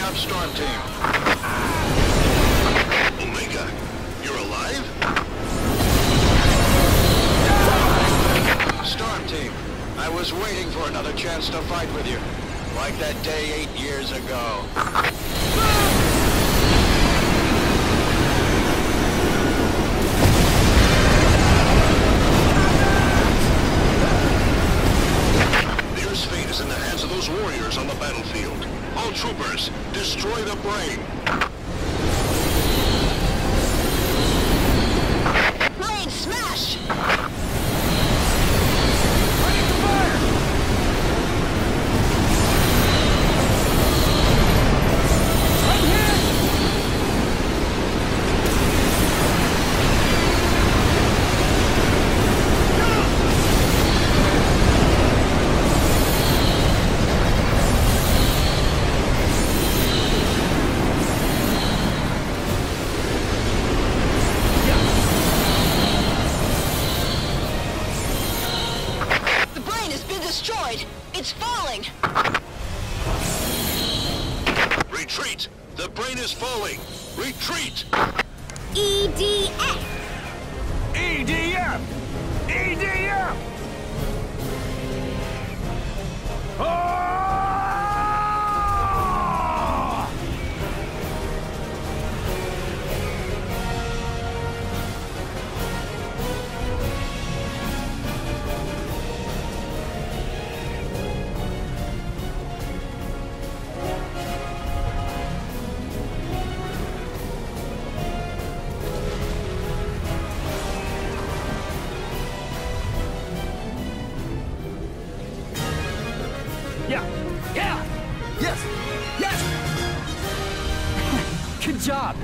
up Storm Team. Omega, you're alive? Storm Team, I was waiting for another chance to fight with you. Like that day 8 years ago. Near's fate is in the hands of those warriors on the battlefield. All troopers, destroy the brain. Brain smash! Destroyed! It's falling! Retreat! The brain is falling! Retreat! EDF! EDF! EDF! Oh! Yeah! Yeah! Yes! Yes! Good job!